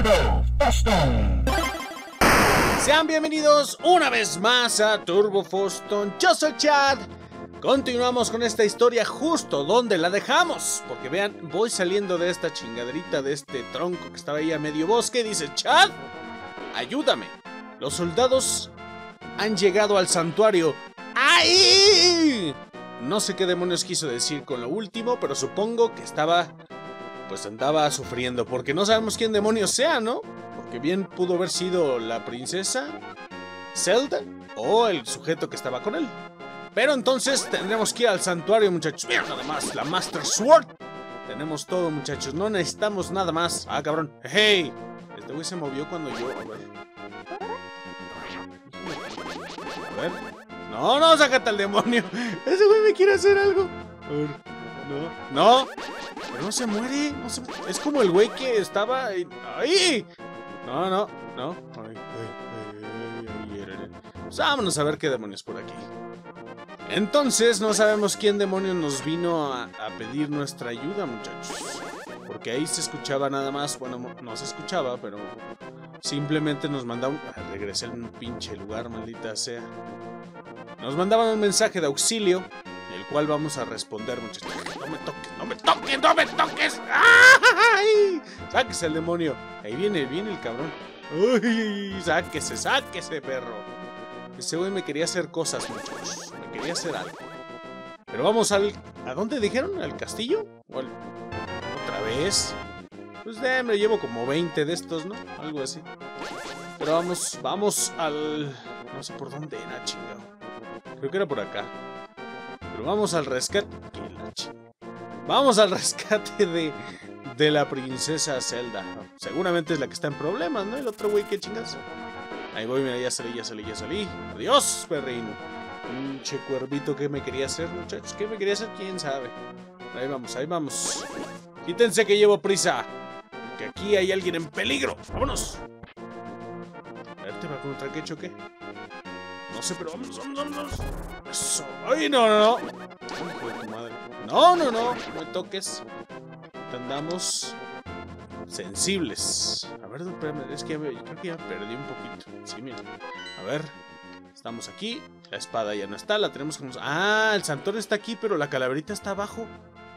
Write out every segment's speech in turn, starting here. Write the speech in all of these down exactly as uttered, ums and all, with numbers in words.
Turbo Foston. Sean bienvenidos una vez más a Turbo Foston. Yo soy Chad. Continuamos con esta historia justo donde la dejamos. Porque vean, voy saliendo de esta chingaderita, de este tronco que estaba ahí a medio bosque. Y dice, Chad, ayúdame. Los soldados han llegado al santuario. ¡Ay! No sé qué demonios quiso decir con lo último, pero supongo que estaba... Pues andaba sufriendo, porque no sabemos quién demonios sea, ¿no? Porque bien pudo haber sido la princesa Zelda o el sujeto que estaba con él. Pero entonces tendremos que ir al santuario, muchachos. Mira nada más, la Master Sword. Tenemos todo, muchachos, no necesitamos nada más. Ah, cabrón, hey. Este güey se movió cuando yo... A ver. A ver. No, no, sácate al demonio. Ese güey me quiere hacer algo. A ver. No, no. Pero no se muere, no se muere. Es como el güey que estaba... ¡Ahí! No, no, no. Ay, ay, ay, ay, ay. Pues vámonos a ver qué demonios por aquí. Entonces no sabemos quién demonio nos vino a, a pedir nuestra ayuda, muchachos. Porque ahí se escuchaba nada más. Bueno, no se escuchaba, pero simplemente nos mandaban... Regresé al pinche lugar, maldita sea. Nos mandaban un mensaje de auxilio, el cual vamos a responder, muchachos. No me toques, no me toques, no me toques. ¡Ay! Sáquese el demonio. Ahí viene, viene el cabrón. ¡Ay! Sáquese, sáquese, perro. Ese güey me quería hacer cosas, muchachos. Me quería hacer algo. Pero vamos al... ¿A dónde dijeron? ¿Al castillo? ¿O al... ¿Otra vez? Pues de, me llevo como veinte de estos, ¿no? Algo así. Pero vamos, vamos al... No sé por dónde era, chingado. Creo que era por acá. Pero vamos al rescate. Vamos al rescate de, de la princesa Zelda. Seguramente es la que está en problemas, ¿no? El otro güey, ¿qué chingas? Ahí voy, mira, ya salí, ya salí, ya salí. Adiós, perrín. Pinche cuervito, ¿qué me quería hacer, muchachos? ¿Qué me quería hacer? ¿Quién sabe? Ahí vamos, ahí vamos. Quítense que llevo prisa. Que aquí hay alguien en peligro. ¡Vámonos! A ver, ¿te va contra qué choque? No sé, pero vamos, vamos, vamos. Eso. ¡Ay, no, no, no! Hijo de tu madre. No, no, no. No me toques. Andamos sensibles. A ver, espérame. Es que ya me, creo que ya perdí un poquito. Sí, mira. A ver. Estamos aquí. La espada ya no está. La tenemos como... Ah, el santuario está aquí, pero la calaverita está abajo.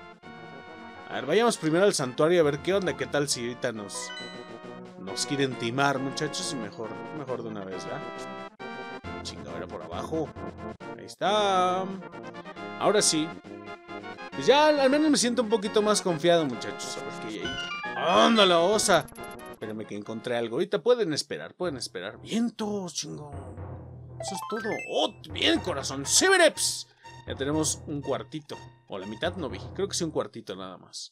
A ver, vayamos primero al santuario a ver qué onda. ¿Qué tal si ahorita nos... Nos quieren timar, muchachos? Y mejor, mejor de una vez, ¿verdad? Chingadera por abajo. Ahí está. Ahora sí. Pues ya al menos me siento un poquito más confiado, muchachos. A ver qué hay ahí. ¡Ándale, osa! Espérenme que encontré algo. Ahorita pueden esperar, pueden esperar. ¡Vientos, chingón! Eso es todo. ¡Oh, bien, corazón! ¡Sibereps! Ya tenemos un cuartito. O la mitad no vi. Creo que sí un cuartito nada más.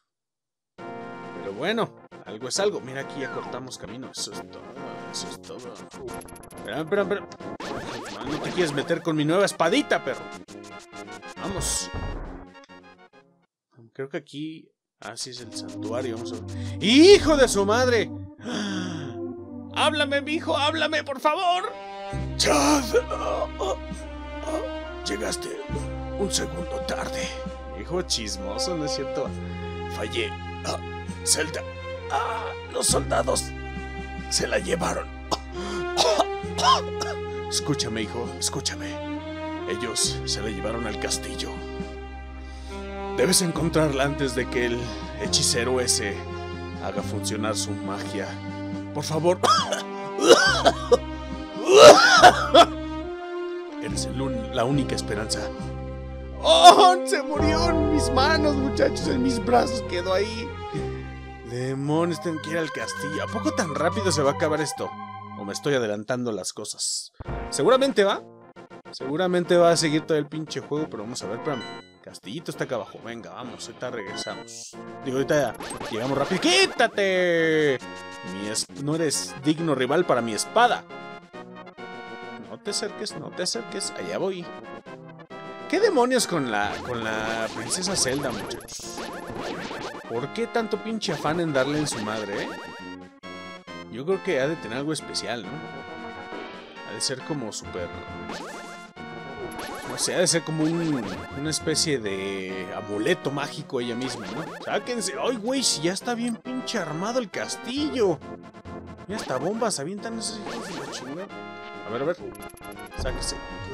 Pero bueno, algo es algo. Mira, aquí ya cortamos camino. Eso es todo. Eso es todo. Espera, espera, espera. No te quieres meter con mi nueva espadita, perro. Vamos. Creo que aquí... Ah, sí es el santuario. Vamos a ver. ¡Hijo de su madre! ¡Háblame, mijo! ¡Háblame, por favor! ¡Chad! Oh, oh, oh. Llegaste un segundo tarde. Hijo chismoso, ¿no es cierto? Fallé. Ah, Zelda. Ah, los soldados se la llevaron. Escúchame, hijo, escúchame. Ellos se la llevaron al castillo. Debes encontrarla antes de que el hechicero ese haga funcionar su magia. Por favor. Eres el la única esperanza. ¡Oh! Se murió en mis manos, muchachos. En mis brazos quedó ahí. Demonios, tengo que ir al castillo. ¿A poco tan rápido se va a acabar esto? ¿O me estoy adelantando las cosas? Seguramente va. Seguramente va a seguir todo el pinche juego. Pero vamos a ver, espérame. Castillito está acá abajo. Venga, vamos, ahorita regresamos. Digo, ahorita ya llegamos rápido. ¡Quítate! Mi es... No eres digno rival para mi espada. No te acerques, no te acerques. Allá voy. ¿Qué demonios con la, con la princesa Zelda, muchachos? ¿Por qué tanto pinche afán en darle en su madre, eh? Yo creo que ha de tener algo especial, ¿no? Ha de ser como súper... No sé, ha de ser como un, una especie de amuleto mágico ella misma, ¿no? Sáquense. ¡Ay, güey! Si ya está bien pinche armado el castillo. Mira, hasta bombas avientan esos hijos de la chingada. A ver, a ver. Sáquese.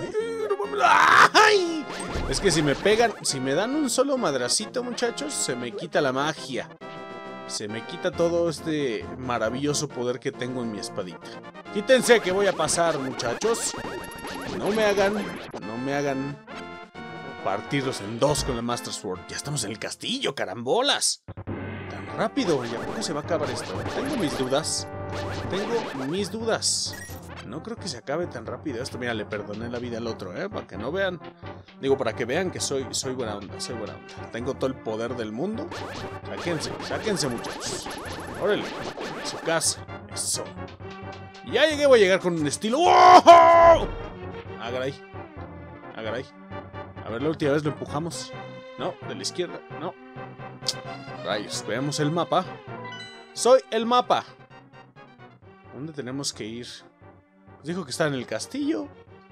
¡Ay! Es que si me pegan, si me dan un solo madracito, muchachos, se me quita la magia. Se me quita todo este maravilloso poder que tengo en mi espadita. Quítense que voy a pasar, muchachos. No me hagan, no me hagan partirlos en dos con el Master Sword. Ya estamos en el castillo, carambolas. Tan rápido, ¿y a poco se va a acabar esto? Tengo mis dudas. Tengo mis dudas. No creo que se acabe tan rápido esto. Mira, le perdoné la vida al otro, ¿eh? Para que no vean. Digo, para que vean que soy, soy buena onda, soy buena onda. Tengo todo el poder del mundo. Sáquense, sáquense, muchachos. Órale, su casa. Eso. Ya llegué, voy a llegar con un estilo. ¡Oh! Ah, caray. Ah, caray. A ver, la última vez lo empujamos. No, de la izquierda, no. Rayos, veamos el mapa. Soy el mapa. ¿Dónde tenemos que ir? Dijo que está en el castillo.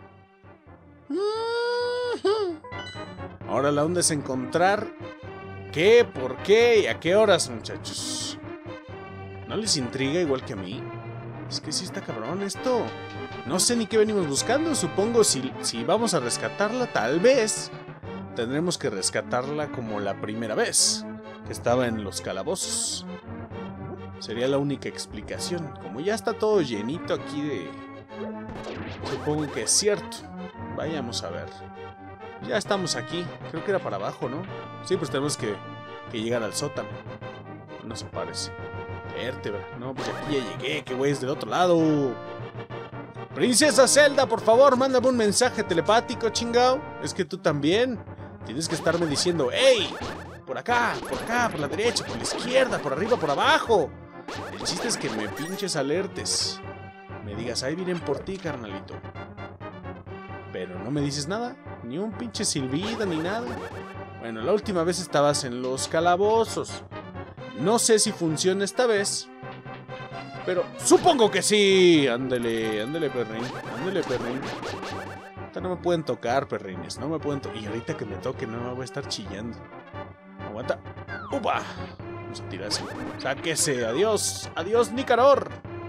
Ahora la onda es encontrar qué, por qué y a qué horas, muchachos. ¿No les intriga igual que a mí? Es que sí está cabrón esto. No sé ni qué venimos buscando. Supongo si, si vamos a rescatarla, tal vez tendremos que rescatarla como la primera vez, que estaba en los calabozos. Sería la única explicación. Como ya está todo llenito aquí de... Supongo que es cierto. Vayamos a ver. Ya estamos aquí. Creo que era para abajo, ¿no? Sí, pues tenemos que, que llegar al sótano. No se parece. Vértebra. No, pues aquí ya llegué. Que güey, es del otro lado. Princesa Zelda, por favor, mándame un mensaje telepático, chingao. Es que tú también tienes que estarme diciendo: ¡Ey! Por acá, por acá, por la derecha, por la izquierda, por arriba, por abajo. El chiste es que me pinches alertes. Me digas: ahí vienen por ti, carnalito. Pero no me dices nada. Ni un pinche silbido, ni nada. Bueno, la última vez estabas en los calabozos. No sé si funciona esta vez, pero supongo que sí. Ándale, ándale, perrín. Ándale, perrín. Ahorita no me pueden tocar, perrines. No me pueden tocar. Y ahorita que me toque no me voy a estar chillando. Aguanta. ¡Upa! Vamos a tirarse. Sáquese. Adiós. Adiós, Nicanor.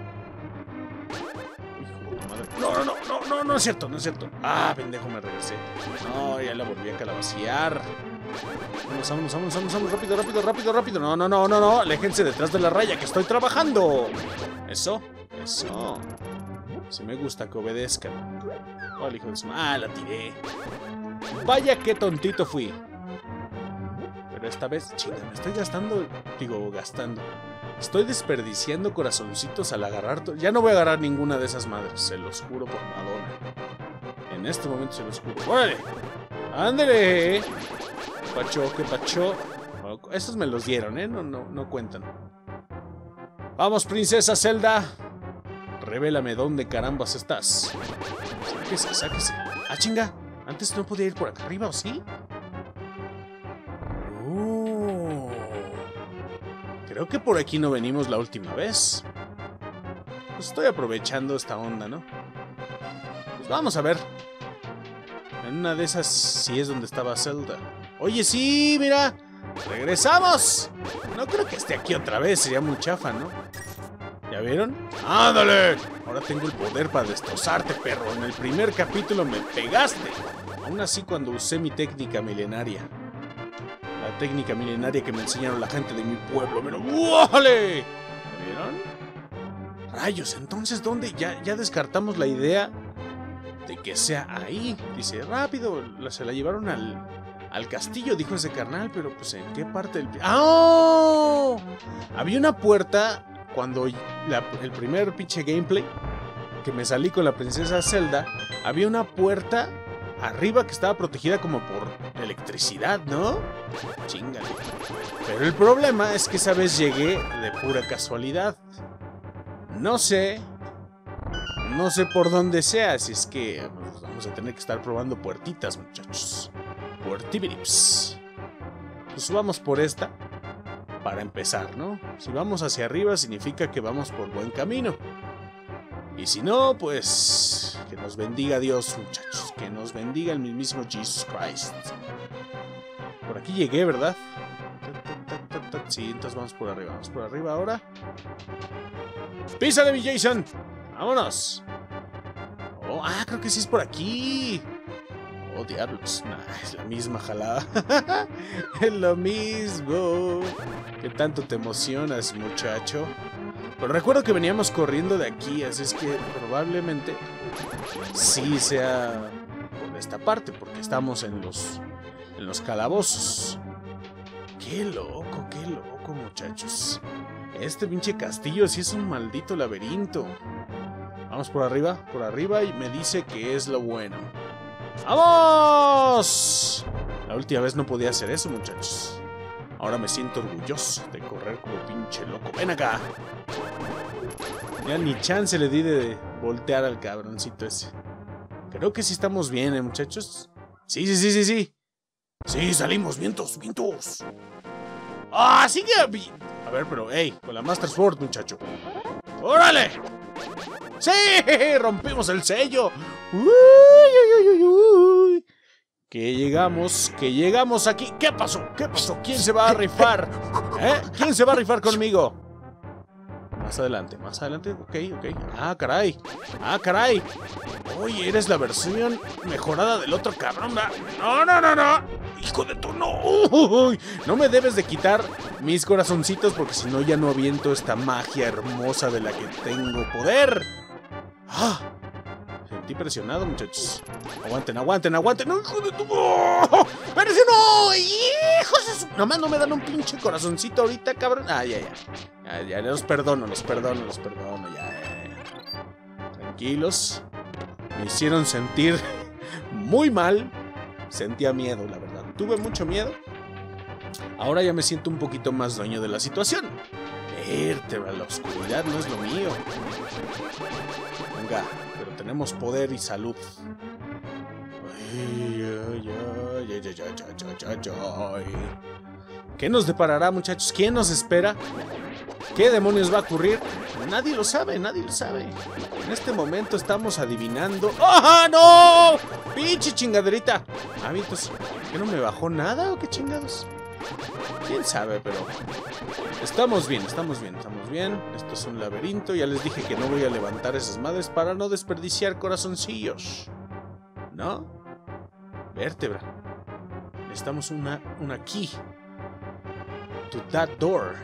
Hijo de madre. No, no, no, no, no, no es cierto, no es cierto. Ah, pendejo, me regresé. No, ya la volví a calabacear. Vamos, vámonos, vámonos, vámonos, vámonos, rápido, rápido, rápido, rápido. No, no, no, no, no. Aléjense detrás de la raya que estoy trabajando. Eso, eso. Si me gusta que obedezcan. Oh, el hijo de su... Ah, la tiré. Vaya qué tontito fui. Pero esta vez, chinga, me estoy gastando. Digo, gastando. Estoy desperdiciando corazoncitos al agarrar. Ya no voy a agarrar ninguna de esas madres. Se los juro por Madonna. En este momento se los juro. ¡Órale! ¡Ándale! Pacho, qué pacho. Bueno, estos me los dieron, ¿eh? No, no, no cuentan. Vamos, princesa Zelda. Revélame dónde carambas estás. Sáquese, sáquese. Ah, chinga. Antes no podía ir por acá arriba, ¿o sí? Oh. Creo que por aquí no venimos la última vez. Pues estoy aprovechando esta onda, ¿no? Pues vamos a ver. En una de esas sí es donde estaba Zelda. Oye, sí, mira. ¡Regresamos! No creo que esté aquí otra vez. Sería muy chafa, ¿no? ¿Ya vieron? ¡Ándale! Ahora tengo el poder para destrozarte, perro. En el primer capítulo me pegaste. Aún así, cuando usé mi técnica milenaria. La técnica milenaria que me enseñaron la gente de mi pueblo. ¡Pero ¡Wale! ¿Ya vieron? Rayos, entonces, ¿dónde? Ya, ya descartamos la idea de que sea ahí. Dice, rápido, la, se la llevaron al, al castillo, dijo ese carnal, pero pues ¿en qué parte del... ¡Ah! ¡Oh! Había una puerta cuando la, el primer pinche gameplay que me salí con la princesa Zelda, había una puerta arriba que estaba protegida como por electricidad, ¿no? Chingale. Pero el problema es que esa vez llegué de pura casualidad. No sé... No sé por dónde sea, así es que pues, vamos a tener que estar probando puertitas, muchachos. Puertibirips. Pues vamos por esta para empezar, ¿no? Si vamos hacia arriba significa que vamos por buen camino. Y si no, pues que nos bendiga Dios, muchachos. Que nos bendiga el mismísimo Jesus Christ. Por aquí llegué, ¿verdad? falta. Sí, entonces vamos por arriba. Vamos por arriba ahora. ¡Písale, mi Jason! ¡Vámonos! Oh, ah, creo que sí es por aquí. Oh, diablos. Nah, es la misma jalada. Es lo mismo. ¿Qué tanto te emocionas, muchacho? Pero recuerdo que veníamos corriendo de aquí, así es que probablemente sí sea por esta parte, porque estamos en los, en los calabozos. Qué loco, qué loco, muchachos. Este pinche castillo sí es un maldito laberinto. Vamos por arriba, por arriba y me dice que es lo bueno. ¡Vamos! La última vez no podía hacer eso, muchachos. Ahora me siento orgulloso de correr como pinche loco. ¡Ven acá! Ya ni chance le di de voltear al cabroncito ese. Creo que sí estamos bien, ¿eh, muchachos? Sí, sí, sí, sí, sí. Sí, salimos, vientos, vientos. ¡Ah, sigue! A ver, pero, hey, con la Master Sword, muchacho. ¡Órale! ¡Sí! ¡Rompimos el sello! ¡Uy, uy, uy, uy, uy! Que llegamos, que llegamos aquí. ¿Qué pasó? ¿Qué pasó? ¿Quién se va a rifar? ¿Eh? ¿Quién se va a rifar conmigo? Más adelante, más adelante. Ok, ok. Ah, caray. Ah, caray. Oye, eres la versión mejorada del otro cabrón, ¿verdad? No, no, no, no. Hijo de tu no. Uy, no me debes de quitar mis corazoncitos porque si no ya no aviento esta magia hermosa de la que tengo poder. Ah. Sentí presionado, muchachos. Aguanten, aguanten, aguanten. ¡No, hijo de tu! ¡Oh! ¡Pero si no! ¡Hijos de su! Nomás no me dan un pinche corazoncito ahorita, cabrón. Ah, ya, ya. Ya, ya, los perdono, los perdono, los perdono. Ya, ya, ya. Tranquilos. Me hicieron sentir muy mal. Sentía miedo, la verdad. Tuve mucho miedo. Ahora ya me siento un poquito más dueño de la situación. Vértebra, la oscuridad no es lo mío. Venga, pero tenemos poder y salud. Ay, ay, ay, ay, ay, ay, ay, ay, ay. ¿Qué nos deparará, muchachos? ¿Quién nos espera? ¿Qué demonios va a ocurrir? Nadie lo sabe, nadie lo sabe. En este momento estamos adivinando. ¡Ah, no! ¡Pinche chingaderita! Ah, entonces, ¿qué no me bajó nada o qué chingados? Quién sabe, pero estamos bien, estamos bien, estamos bien. Esto es un laberinto. Ya les dije que no voy a levantar esas madres para no desperdiciar corazoncillos. ¿No? Vértebra. Necesitamos una, una key. To that door.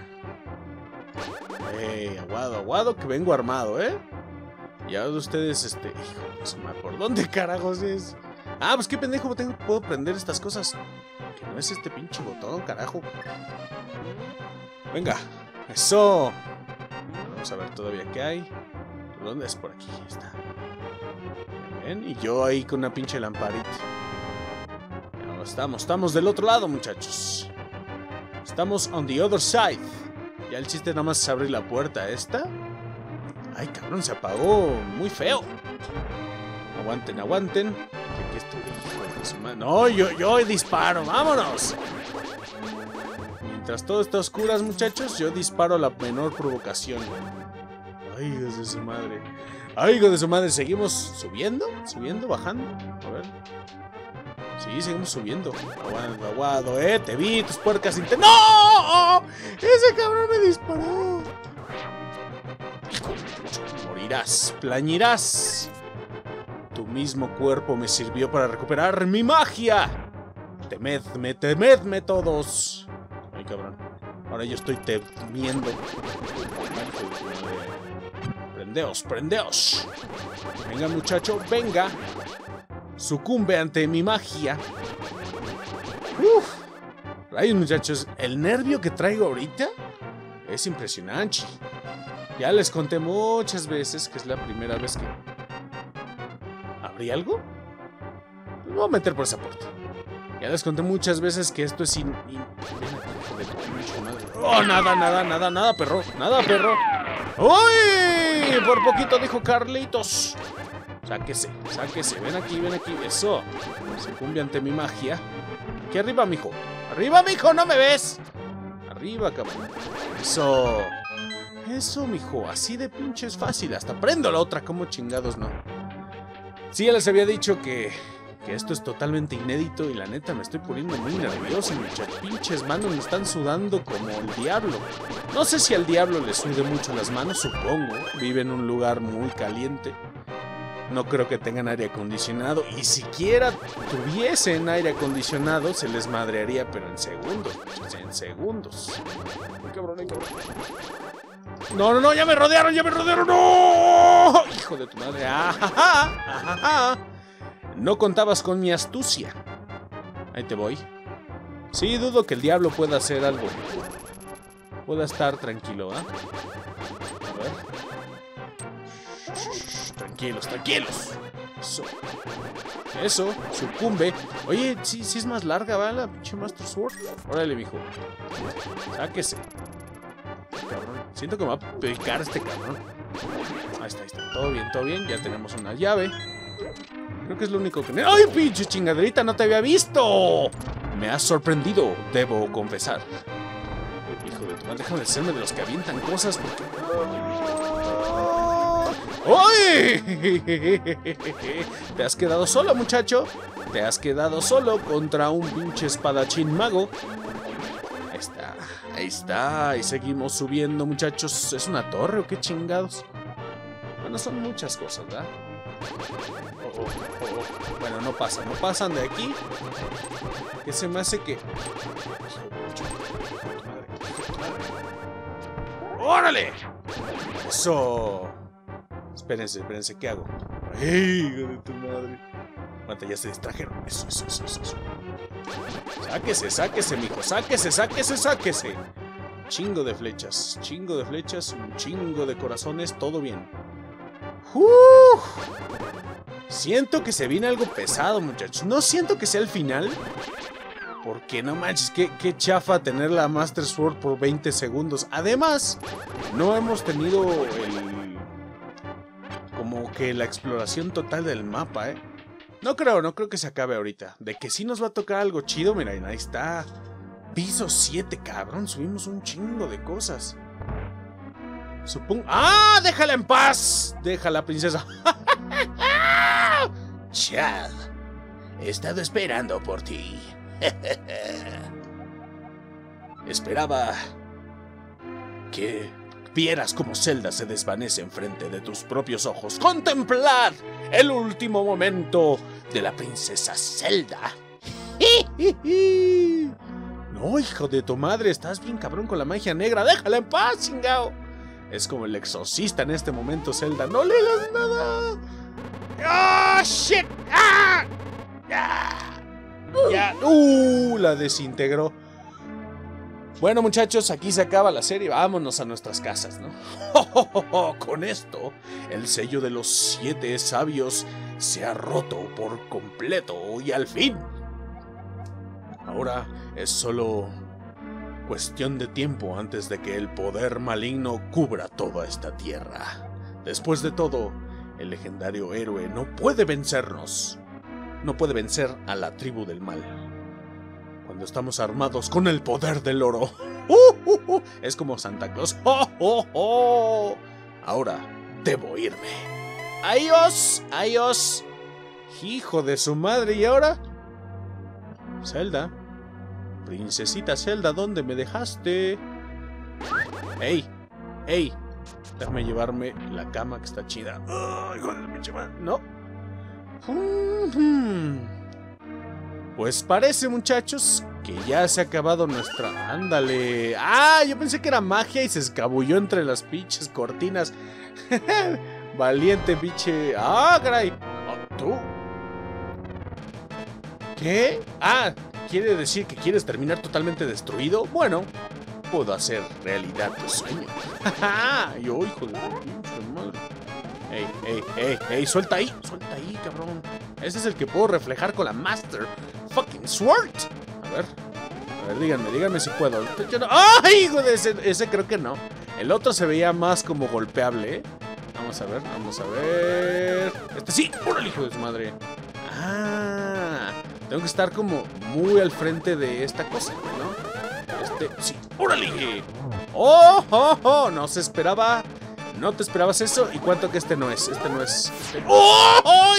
Hey, aguado, aguado, que vengo armado, ¿eh? Y ahora ustedes, este... Hijo, ¿por dónde carajos es? Ah, pues qué pendejo, tengo, puedo prender estas cosas. Que no es este pinche botón, carajo. Venga, eso. Vamos a ver todavía qué hay. ¿Por dónde es? Por aquí, está. Bien, y yo ahí con una pinche lamparita. Ya estamos, estamos del otro lado, muchachos. Estamos on the other side. Ya el chiste nada más es abrir la puerta esta. Ay, cabrón, se apagó muy feo. Aguanten, aguanten. Aquí estoy, hijo de su madre. No, yo, yo disparo, vámonos. Mientras todo está a oscuras, muchachos, yo disparo a la menor provocación. Ay, hijos de su madre. Ay, hijos de su madre, ¿seguimos subiendo? ¿Subiendo? ¿Bajando? A ver. Sí, seguimos subiendo. Aguado, aguado, eh. Te vi, tus puercas inter... ¡No! Ese cabrón me disparó. Morirás, plañirás. Tu mismo cuerpo me sirvió para recuperar mi magia. Temedme, temedme todos. Ay, cabrón. Ahora yo estoy temiendo. Prendeos, prendeos. Venga, muchacho, venga. Sucumbe ante mi magia. Uf. Ay, muchachos, el nervio que traigo ahorita es impresionante. Ya les conté muchas veces que es la primera vez que... ¿Abrí algo? Me voy a meter por esa puerta. Ya les conté muchas veces que esto es in... in... Oh, nada, nada, nada, nada, perro. Nada, perro. ¡Uy! Por poquito dijo Carlitos. Sáquese, sáquese, ven aquí, ven aquí, eso. Sucumbe ante mi magia. Aquí arriba, mijo. Arriba, mijo, ¿no me ves? Arriba, cabrón. Eso. Eso, mijo, así de pinche es fácil. Hasta prendo la otra, como chingados, ¿no? Sí, ya les había dicho que, que esto es totalmente inédito y la neta me estoy poniendo muy nervioso. Mis pinches manos me están sudando como el diablo. No sé si al diablo le sude mucho las manos, supongo. Vive en un lugar muy caliente. No creo que tengan aire acondicionado. Y siquiera tuviesen aire acondicionado, se les madrearía, pero en segundos, muchachos, en segundos. Ay, cabrón, ay, cabrón. No, no, no, ya me rodearon, ya me rodearon. ¡No! Hijo de tu madre. ¡Ajaja! ¡Ajaja! No contabas con mi astucia. Ahí te voy. Sí, dudo que el diablo pueda hacer algo. Pueda estar tranquilo, ¿ah? ¿eh? A ver. Tranquilos, tranquilos. Eso. Eso, sucumbe. Oye, sí, sí es más larga, ¿va? La pinche Master Sword. Órale, mijo. Sáquese. Cabrón. Siento que me va a picar este cabrón. Ahí está, ahí está. Todo bien, todo bien. Ya tenemos una llave. Creo que es lo único que... ¡Ay, pinche chingaderita! ¡No te había visto! Me has sorprendido, debo confesar. Hijo de tu madre, déjame de serme de los que avientan cosas porque... ¡Ay! ¿Te has quedado solo, muchacho? ¿Te has quedado solo contra un pinche espadachín mago? Ahí está, ahí está. Y seguimos subiendo, muchachos. ¿Es una torre o qué chingados? Bueno, son muchas cosas, ¿verdad? Oh, oh, oh, oh. Bueno, no pasan, no pasan de aquí. Que se me hace que... ¡Órale! Eso. Espérense, espérense, ¿qué hago? ¡Ay, hijo de tu madre! Aguanta, ya se distrajeron. Eso, eso, eso, eso, eso. Sáquese, sáquese, mijo. Sáquese, sáquese, sáquese. Chingo de flechas, chingo de flechas, un chingo de corazones, todo bien. ¡Uf! Siento que se viene algo pesado, muchachos. No siento que sea el final. Porque no manches, qué, qué chafa tener la Master Sword por veinte segundos. Además, no hemos tenido el... como que la exploración total del mapa, ¿eh? No creo, no creo que se acabe ahorita. De que sí nos va a tocar algo chido, mira, ahí está. Piso siete, cabrón. Subimos un chingo de cosas. Supongo... ¡Ah! ¡Déjala en paz! Déjala, princesa. Chad, he estado esperando por ti. Esperaba que vieras cómo Zelda se desvanece enfrente de tus propios ojos. ¡Contemplad el último momento de la princesa Zelda! No, hijo de tu madre, estás bien cabrón con la magia negra. ¡Déjala en paz, chingao! Es como el exorcista en este momento, Zelda. ¡No le hagas nada! ¡Ah, shit! ¡Ah! ¡Ah! Ya, ¡uh! La desintegró. Bueno, muchachos, aquí se acaba la serie. Vámonos a nuestras casas, ¿no? ¡Oh, oh, oh, oh! Con esto, el sello de los siete sabios se ha roto por completo. Y al fin, ahora es solo cuestión de tiempo antes de que el poder maligno cubra toda esta tierra. Después de todo, el legendario héroe no puede vencernos. No puede vencer a la tribu del mal. Cuando estamos armados con el poder del oro. ¡Uh, uh, uh! Es como Santa Claus. ¡Oh, oh, oh! Ahora debo irme. ¡Adiós! ¡Adiós! Hijo de su madre. ¿Y ahora? Zelda. Princesita Zelda, ¿dónde me dejaste? ¡Ey! ¡Ey! Déjame llevarme la cama que está chida. ¡Oh, hijo de mi chaval! ¿No? Pues parece, muchachos, que ya se ha acabado nuestra... ¡Ándale! ¡Ah! Yo pensé que era magia y se escabulló entre las pinches cortinas. Valiente pinche... ¡Ah, caray! Oh, ¿tú? ¿Qué? Ah, ¿quiere decir que quieres terminar totalmente destruido? Bueno, puedo hacer realidad tu sueño. Yo, hijo de pinche madre. ¡Ey, ey, ey, ey! ¡Suelta ahí! ¡Suelta ahí, cabrón! Ese es el que puedo reflejar con la Master fucking Sword. A ver. A ver, díganme, díganme si puedo. ¡Ay, hijo de ese! Ese creo que no. El otro se veía más como golpeable, ¿eh? Vamos a ver, vamos a ver. Este sí. ¡Órale, hijo de su madre! Ah, tengo que estar como muy al frente de esta cosa, ¿no? Este, sí. ¡Órale! ¡Oh, oh, oh! No se esperaba. No te esperabas eso. ¿Y cuánto que este no es? Este no es. Este... ¡Oh! ¡Ay!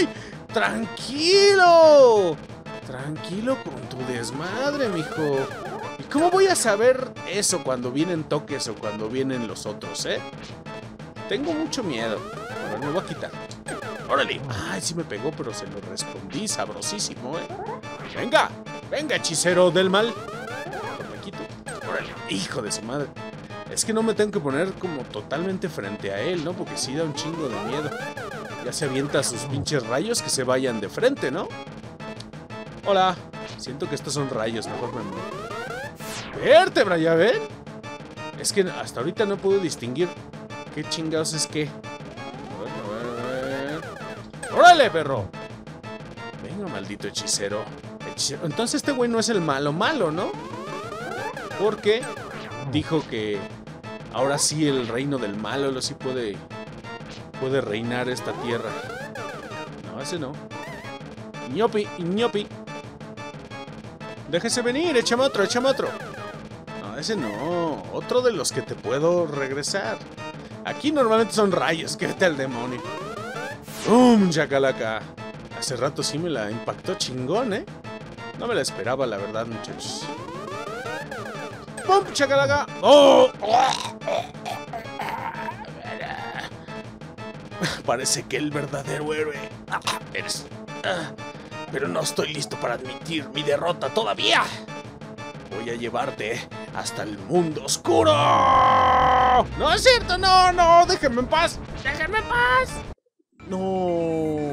tranquilo. Tranquilo con tu desmadre, mijo. ¿Y cómo voy a saber eso cuando vienen toques o cuando vienen los otros, eh? Tengo mucho miedo. Ahora me voy a quitar. ¡Órale! Ay, sí me pegó, pero se lo respondí sabrosísimo, eh. ¡Venga! ¡Venga, hechicero del mal! Me quito. ¡Órale! ¡Hijo de su madre! Es que no me tengo que poner como totalmente frente a él, ¿no? Porque sí da un chingo de miedo. Ya se avienta sus pinches rayos, que se vayan de frente, ¿no? Hola. Siento que estos son rayos, mejor me muevo. ¡Vértebra, ya ven! Es que hasta ahorita no puedo distinguir qué chingados es qué. A ver, a ver, a ver. ¡Órale, perro! Venga, maldito hechicero. hechicero. Entonces este güey no es el malo malo, ¿no? Porque dijo que ahora sí el reino del malo lo sí puede puede reinar esta tierra. No, ese no. Ñopi, ñopi. Déjese venir, échame otro, échame otro. No, ese no. Otro de los que te puedo regresar. Aquí normalmente son rayos, que vete al demonio. ¡Bum! Chacalaca. Hace rato sí me la impactó chingón, ¿eh? No me la esperaba, la verdad, muchachos. ¡Bum! Chacalaca. ¡Oh! Parece que el verdadero héroe eres... Pero no estoy listo para admitir mi derrota todavía. Voy a llevarte hasta el mundo oscuro. No es cierto, no, no, déjenme en paz. Déjenme en paz. No.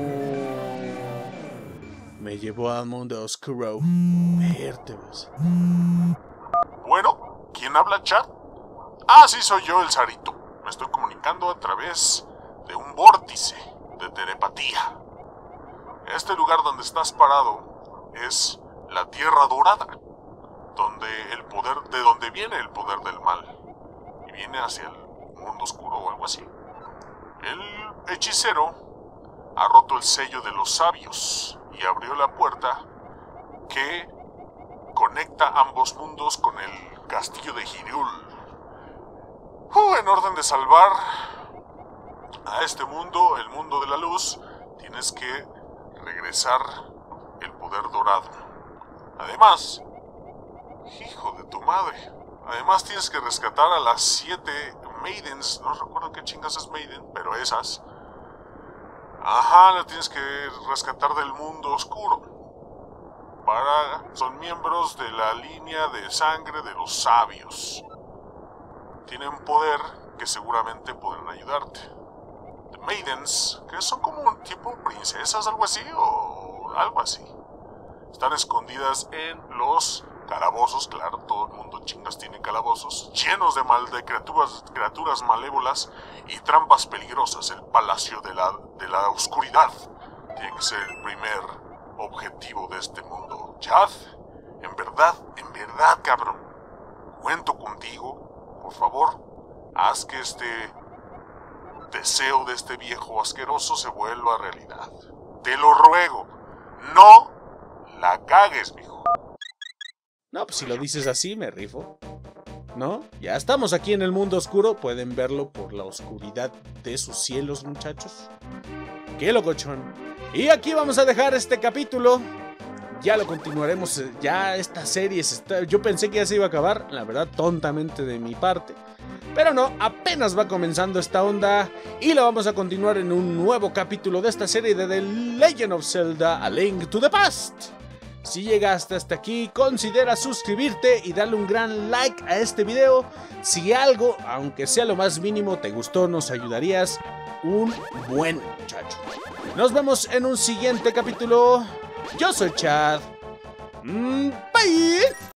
Me llevó al mundo oscuro. Vértebras. Bueno, ¿quién habla, chat? Ah, sí, soy yo, el Sarito. Me estoy comunicando a través de un vórtice de telepatía. Este lugar donde estás parado es la Tierra Dorada, donde el poder, de donde viene el poder del mal, y viene hacia el mundo oscuro o algo así. El hechicero ha roto el sello de los sabios y abrió la puerta que conecta ambos mundos con el castillo de Hyrule. Uh, en orden de salvar a este mundo, el mundo de la luz, tienes que regresar el poder dorado. Además, hijo de tu madre, además tienes que rescatar a las siete Maidens. No recuerdo qué chingas es Maiden, pero esas. Ajá, las tienes que rescatar del mundo oscuro. Para, son miembros de la línea de sangre de los sabios. Tienen poder que seguramente podrán ayudarte. The Maidens, que son como un tipo princesas, algo así, o algo así. Están escondidas en los calabozos, claro, todo el mundo chingas tiene calabozos, llenos de mal de criaturas, criaturas malévolas y trampas peligrosas. El palacio de la, de la oscuridad tiene que ser el primer objetivo de este mundo. Chad, en verdad, en verdad, cabrón, cuento contigo. Por favor, haz que este deseo de este viejo asqueroso se vuelva realidad. Te lo ruego, no la cagues, mijo. No, pues si lo dices así, me rifo. ¿No? Ya estamos aquí en el mundo oscuro. Pueden verlo por la oscuridad de sus cielos, muchachos. ¡Qué locochón! Y aquí vamos a dejar este capítulo. Ya lo continuaremos. Ya esta serie se está... Yo pensé que ya se iba a acabar. La verdad, tontamente de mi parte. Pero no, apenas va comenzando esta onda. Y lo vamos a continuar en un nuevo capítulo de esta serie de The Legend of Zelda: A Link to the Past. Si llegaste hasta aquí, considera suscribirte y darle un gran like a este video. Si algo, aunque sea lo más mínimo, te gustó, nos ayudarías un buen, muchacho. Nos vemos en un siguiente capítulo. Yo soy Chad. Bye.